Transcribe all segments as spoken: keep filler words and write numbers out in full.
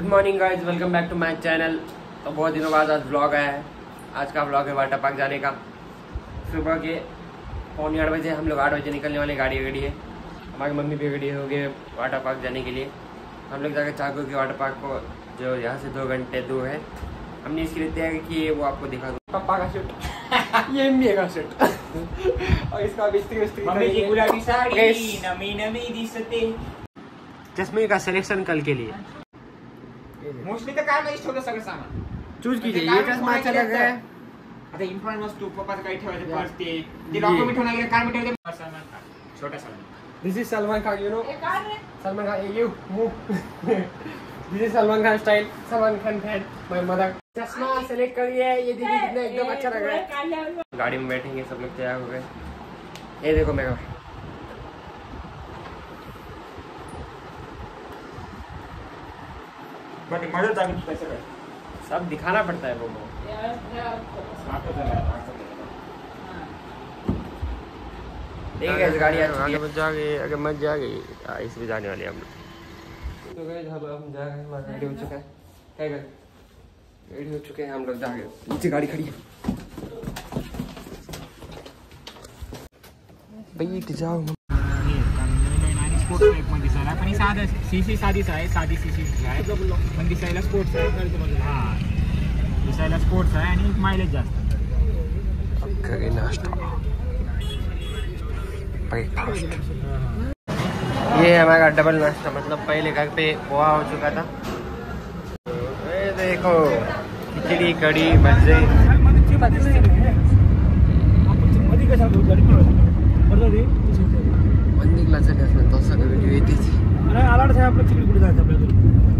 Morning guys, welcome back to my channel. तो बहुत दिनों बाद आज व्लॉग आया है। आज का व्लॉग है वाटर पार्क जाने का। सुबह के पौने आठ बजे हम लोग आठ बजे निकलने वाले। गाड़ी गड़ी है, हमारी मम्मी भी गड़ी हो गए वाटर पार्क जाने के लिए। हम लोग जाकर चाकू के वाटर पार्क को, जो यहाँ से दो घंटे दूर है, हमने इसके लिए तैयार कि वो आपको दिखा दूँ। पापा का शूट ये मेरा शूट और इसका बिस्तर चश्मे का सिलेक्शन कल के लिए। मोस्टली तर काय माहिती छोटं सगळं सामान चूज कीजिए। ये चश्मा अच्छा लग रहा है। आता इम्पॉर्टंट वस्तू पप्पाचं काही ठेवायचं पर्स ते ते डॉक्युमेंट ठेवणार आहे काय ठेवायचं सामान छोटा सामान। This is Salman Khan, you know Salman Khan, you move this is Salman Khan style, Salman Khan fan my mother. चश्मा सेलेक्ट करिए, ये देखिए कितना एकदम अच्छा लग रहा है। गाड़ी में बैठेंगे सब लोग, तैयार हो गए। ये देखो मेरा बट मदर जागी कैसे कर सब दिखाना पड़ता है वो ठीक है। इस गाड़ी आगे मत जा गई, आगे मत जा गई, इस भी जाने वाले हम लोग। तो गए जब हम जा रहे हैं, हमारा रेडी हो चुका है। क्या कर रेडी हो चुके हैं हम लोग, जा गए। नीचे गाड़ी खड़ी है, बैठ जाओ। स्पोर्ट्स टाइप मध्ये दिसायला पण साधा सीसी साधीच आहे, साधी सीसी आहे पण दिसायला स्पोर्ट्स आहे। हां, दिसायला स्पोर्ट्स आहे आणि मायलेज जास्त। करें नाश्ता, ब्रेकफास्ट। ये है हमारा डबल नाश्ता, मतलब पहले घर पे पोहा हो चुका था। ये देखो खिचड़ी, कड़ी, मजे। मंदिरला चढण्यास तो सगळं व्हिडिओ येतेच। अरे आलाड साहेब आपलं तिकडे कुठे जायचं आपल्याला?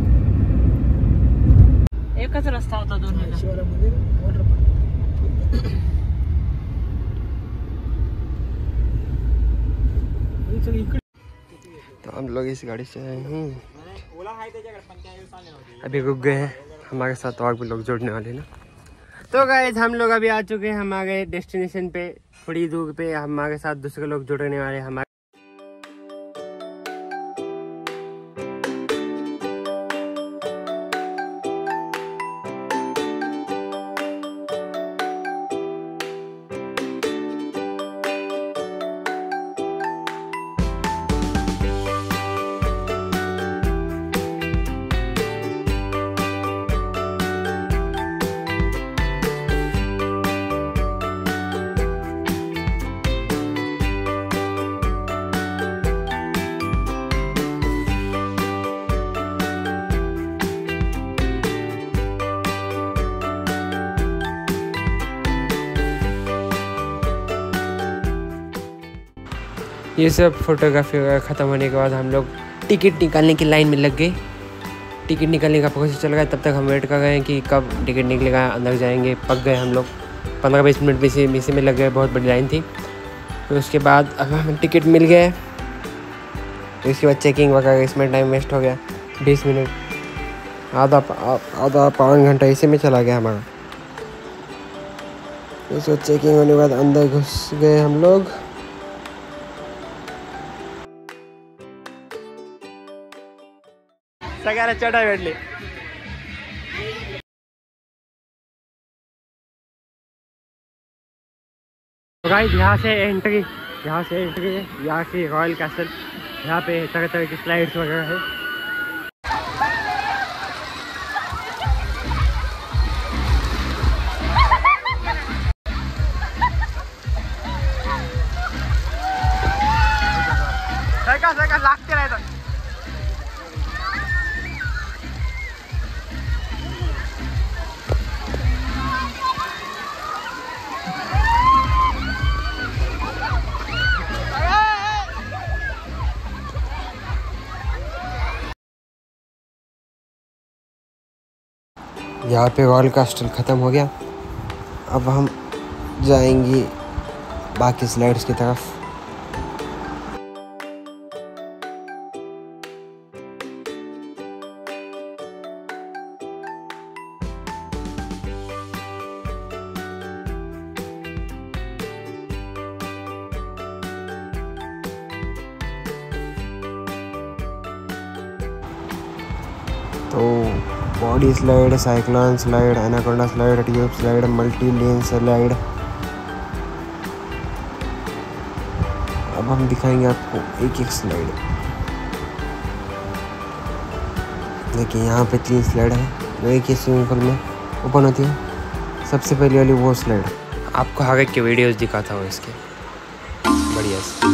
एकच रस्ता होता दोन शिवाला मंदिर वॉटर पार्क। तो हम लोग इस गाड़ी से आए हैं, अभी रुक गए हैं। हमारे साथ और भी लोग जुड़ने वाले ना। तो गाइस हम लोग अभी आ चुके हैं हमारे डेस्टिनेशन पे। थोड़ी दूर पे हमारे साथ दूसरे लोग जुड़ने वाले हमारे। ये सब फोटोग्राफी वगैरह ख़त्म होने के बाद हम लोग टिकट निकालने की लाइन में लग गए। टिकट निकालने का प्रोसेस चल रहा है, तब तक हम वेट कर रहे हैं कि कब टिकट निकलेगा, अंदर जाएंगे। पक गए हम लोग, पंद्रह बीस मिनट में से इसी में लग गए, बहुत बड़ी लाइन थी। तो उसके बाद अब हमें टिकट मिल गया। तो इसके बाद चेकिंग वगैरह, इसमें टाइम वेस्ट हो गया बीस मिनट, आधा आधा पौन घंटा इसी में चला गया हमारा। इसके बाद चेकिंग होने के बाद अंदर घुस गए हम लोग। सगळ्याला चढाई भेटली। गाइस यहाँ से एंट्री, यहाँ से एंट्री है, यहाँ की रॉयल कैसल। यहाँ पे तरह तरह की स्लाइड्स वगैरह है। सगळं सगळं लागते राहतं। यहाँ पे रॉयल कैसल ख़त्म हो गया। अब हम जाएंगे बाकी स्लाइड्स की तरफ। तो body slide, cyclone slide, anaconda slide, tube slide, multi lane slide. अब हम दिखाएंगे आपको एक एक स्लाइड। देखिए यहाँ पे तीन स्लाइड है जो एक ही स्विमिंग पूल में ओपन होती है। सबसे पहली वाली वो स्लाइड आपको आगे के वीडियोस दिखाता हूँ इसके बढ़िया से।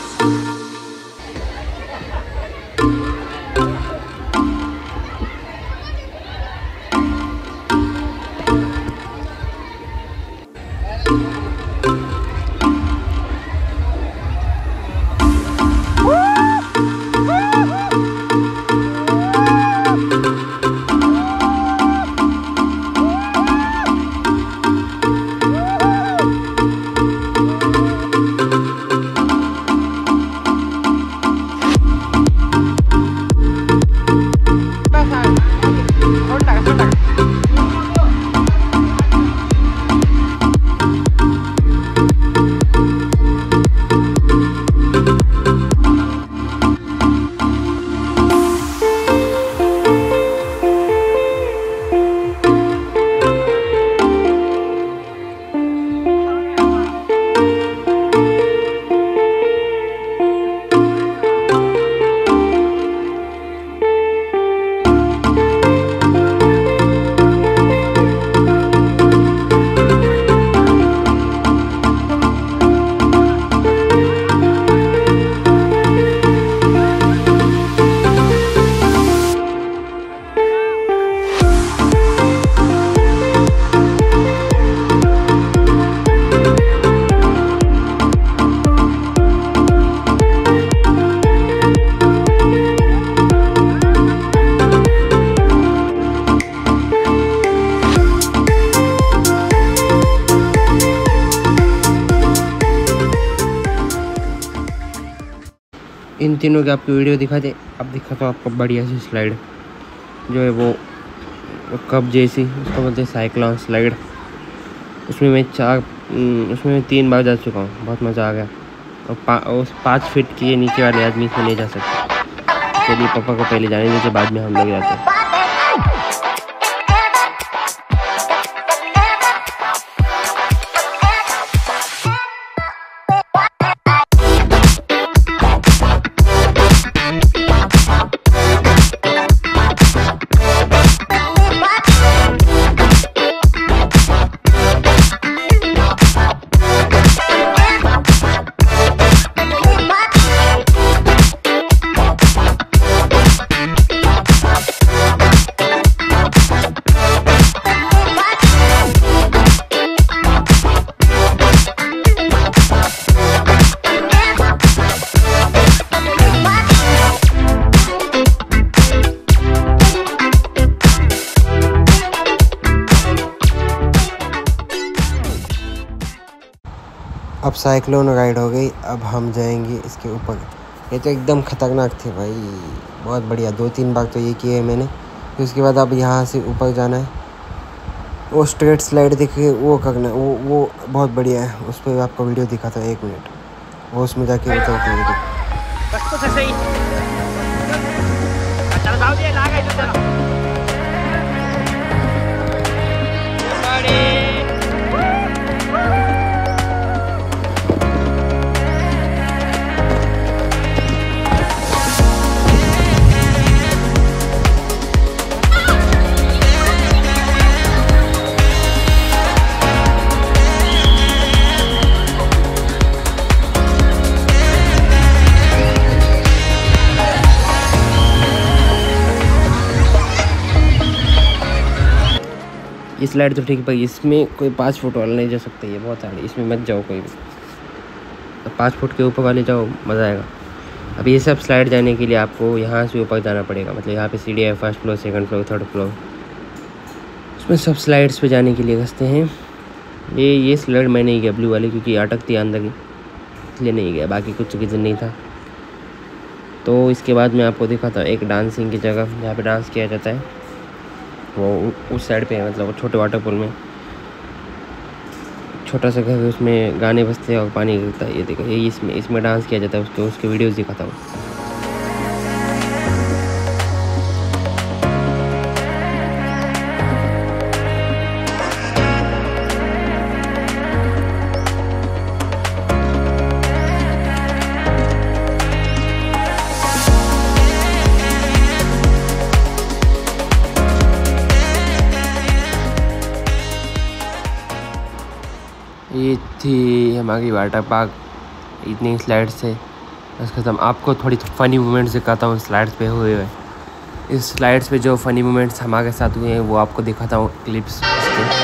इन तीनों की आपको वीडियो दिखा दे। अब दिखाता हूँ आपको बढ़िया सी स्लाइड जो है वो, वो कप जैसी, उसको बोलते हैं साइक्लोन स्लाइड। उसमें मैं चार उसमें मैं तीन बार जा चुका हूँ, बहुत मज़ा आ गया। और पा, उस पाँच फीट के नीचे वाले आदमी इसमें नहीं जा सकते। चलिए पापा को पहले जाने दीजिए, बाद में हम लोग जाते हैं। अब साइक्लोन राइड हो गई, अब हम जाएंगे इसके ऊपर। ये तो एकदम ख़तरनाक थे भाई, बहुत बढ़िया। दो तीन बार तो ये किए मैंने। फिर उसके बाद अब यहाँ से ऊपर जाना है। वो स्ट्रेट स्लाइड दिख रही है, वो करना है, वो वो बहुत बढ़िया है। उस पर आपको वीडियो दिखाता हूँ, एक मिनट। वो उसमें जाके उतर के ये स्लाइड तो ठीक है भाई, इसमें कोई पाँच फुट वाला नहीं जा सकता, ये बहुत हार्ड है, इसमें मत जाओ कोई भी। तो पाँच फुट के ऊपर वाले जाओ, मज़ा आएगा। अब ये सब स्लाइड जाने के लिए आपको यहाँ से ऊपर जाना पड़ेगा। मतलब यहाँ पे सीढ़ी है, first floor, second floor, third floor. उसमें सब स्लाइड्स पे जाने के लिए रास्ते हैं। ये ये स्लाइड मैं नहीं गया ब्लू वाली, क्योंकि अटकती अंदर की, इसलिए नहीं गया। बाकी कुछ रीज़न नहीं था। तो इसके बाद मैं आपको दिखाता हूँ एक डांसिंग की जगह जहाँ पर डांस किया जाता है। वो उस साइड पे है, मतलब वो छोटे वाटर पूल में छोटा सा घर है, उसमें गाने बजते हैं और पानी गिरता है। ये देखो, ये इसमें इसमें डांस किया जाता है। उसके उसके वीडियोस दिखाता हूँ। थी हमारी वाटर पार्क, इतनी स्लाइड्स थे बस ख़त्म। आपको थोड़ी फ़नी मोमेंट्स दिखाता हूँ स्लाइड्स पे हुए हुए। इस स्लाइड्स पे जो फ़नी मोमेंट्स हमारे साथ हुए हैं वो आपको दिखाता हूँ क्लिप्स इसके।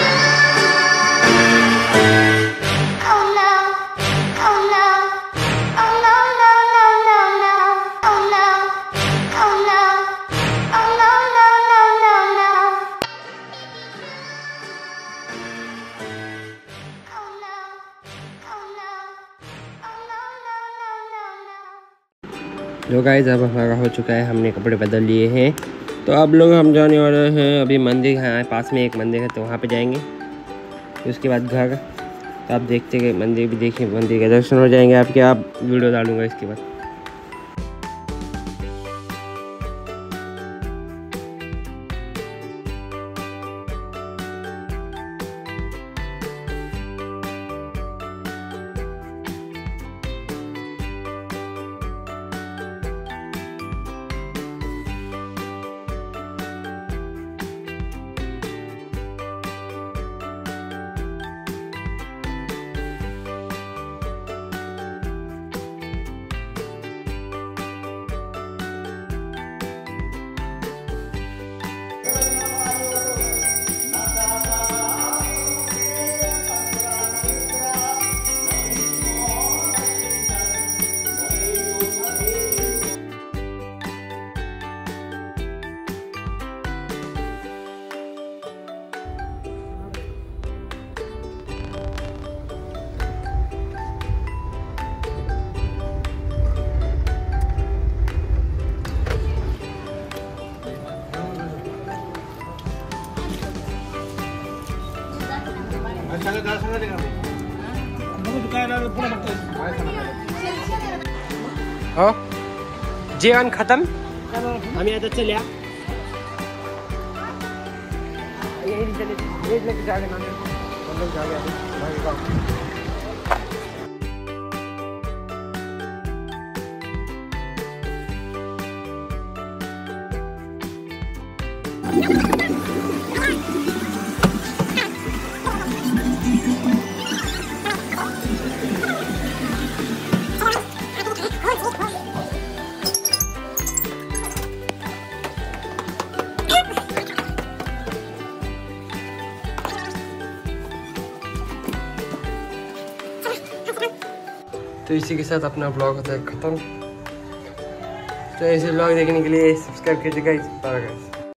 जो गाइस अब हमारा हो चुका है, हमने कपड़े बदल लिए हैं, तो अब लोग हम जाने वाले हैं अभी मंदिर है, पास में एक मंदिर है तो वहाँ पे जाएंगे, उसके बाद घर। तो आप देखते हैं मंदिर भी देखिए, मंदिर के दर्शन हो जाएंगे आपके। आप वीडियो डालूंगा इसके बाद। हो जेवण खत्म, आम्ही आता चल्या तो इसी के साथ अपना ब्लॉग होता है ख़त्म। तो ऐसे ब्लॉग देखने के लिए सब्सक्राइब कीजिएगा। Bye guys.